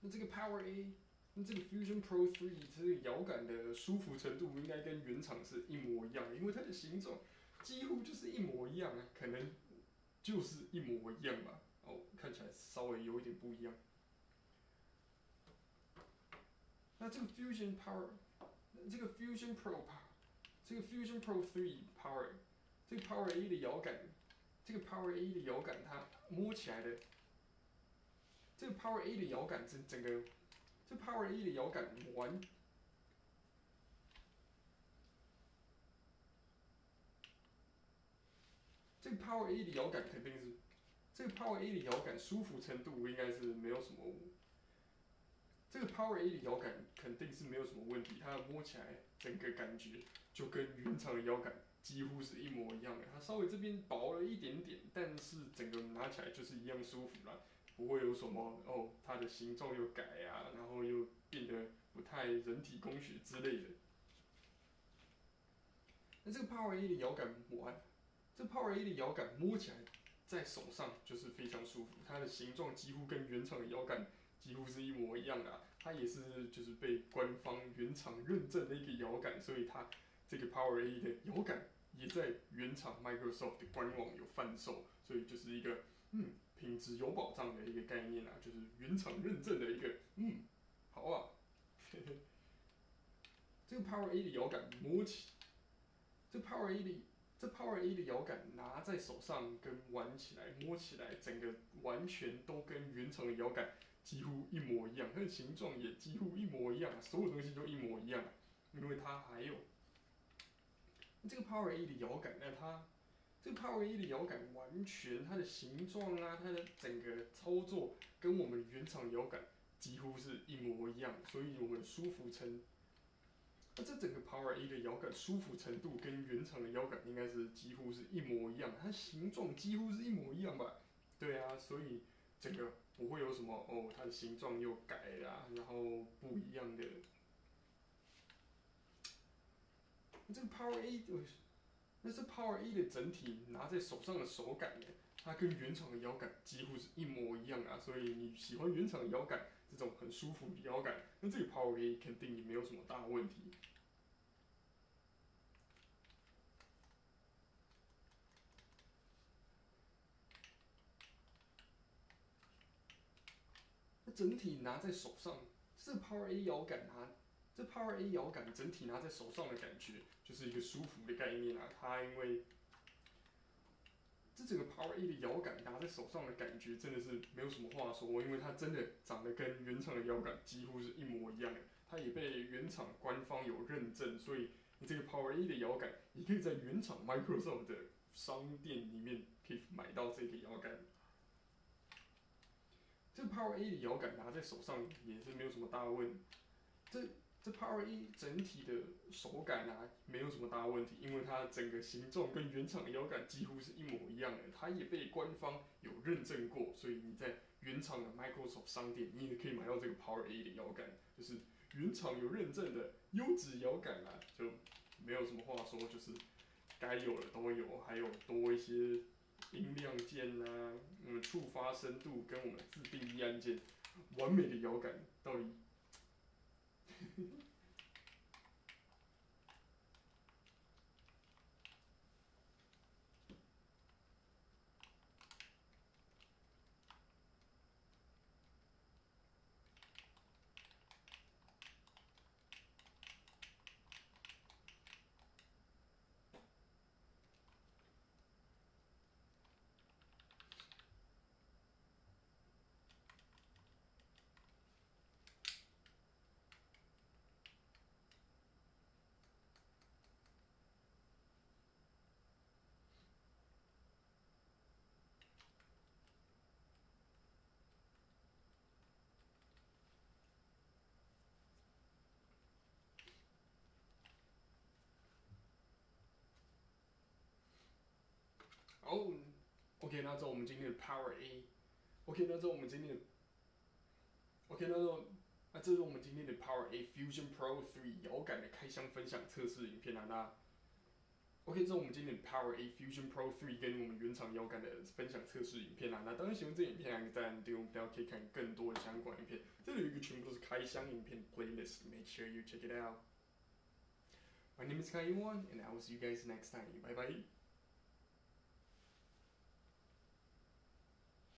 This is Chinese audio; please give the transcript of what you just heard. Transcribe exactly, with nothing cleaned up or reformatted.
那这个 Power A，那这个 Fusion Pro 三这个摇杆的舒服程度应该跟原厂是一模一样的，因为它的形状几乎就是一模一样啊，可能就是一模一样吧。哦，看起来稍微有一点不一样。那这个 Fusion Power，这个 Fusion Pro， 这个 Fusion Pro 三 Power， 这个 Power A 的摇杆，这个 Power A 的摇杆它摸起来的，这个 Power A 的摇杆整整个，这 Power A 的摇杆完。这个 Power A 的摇杆肯定是，这个 Power A 的摇杆舒服程度应该是没有什么，这个 Power A 的摇杆肯定是没有什么问题，它摸起来整个感觉就跟原厂的摇杆几乎是一模一样的，它稍微这边薄了一点点，但是整个拿起来就是一样舒服啦，不会有什么哦它的形状又改啊，然后又变得不太人体工学之类的。那这个 Power A 的摇杆玩。这 Power A 的摇杆摸起来在手上就是非常舒服，它的形状几乎跟原厂的摇杆几乎是一模一样的、啊。它也是就是被官方原厂认证的一个摇杆，所以它这个 Power A 的摇杆也在原厂 Microsoft 的官网有贩售，所以就是一个嗯品质有保障的一个概念啊，就是原厂认证的一个嗯好啊。这个 Power A 的摇杆摸起，这 Power A 的。这 Power A 的摇杆拿在手上跟玩起来、摸起来，整个完全都跟原厂的摇杆几乎一模一样，它的形状也几乎一模一样，所有东西都一模一样。因为它还有这个 Power A 的摇杆，那它这个 Power A 的摇杆完全它的形状啊，它的整个操作跟我们原厂摇杆几乎是一模一样，所以我们舒服程。那这整个 Power A 的摇杆舒服程度跟原厂的摇杆应该是几乎是一模一样，它形状几乎是一模一样吧？对啊，所以整个不会有什么哦，它的形状又改了、啊，然后不一样的。这个 Power A， 那是 Power A 的整体拿在手上的手感呢，它跟原厂的摇杆几乎是一模一样啊，所以你喜欢原厂的摇杆这种很舒服的摇杆，那这个 Power A 肯定也没有什么大问题。那整体拿在手上，这 Power A 摇杆拿，这 Power A 摇杆整体拿在手上的感觉，就是一个舒服的概念啊。它因为这整个 Power A 的摇杆拿在手上的感觉真的是没有什么话说，因为它真的长得跟原厂的摇杆几乎是一模一样的。它也被原厂官方有认证，所以你这个 Power A 的摇杆，你可以在原厂 Microsoft 的商店里面可以买到这个摇杆。这个 Power A 的摇杆拿在手上也是没有什么大问，这这 Power A 整体的手感啊没有什么大问题，因为它整个形状跟原厂的摇杆几乎是一模一样的，它也被官方有认证过，所以你在原厂的 Microsoft 商店你也可以买到这个 Power A 的摇杆，就是原厂有认证的优质摇杆啊，就没有什么话说，就是该有的都有，还有多一些。音量键啊，嗯，触发深度跟我们自定义按键，完美的摇杆到底。哦，OK，那这我们今天的 Power A，OK，、okay, 那这我们今天的 OK，那这那这是我们今天的 Power A Fusion Pro 三摇杆的开箱分享测试影片啊，那 OK，这是我们今天的 Power A Fusion Pro 三跟我们原厂摇杆的分享测试影片啦。那当然喜欢这影片，按个赞，对我们大家可以看更多的相关影片。这里有一个全部都是开箱影片 playlist，make sure you check it out. My name is Kaiwan, and I will see you guys next time. Bye bye.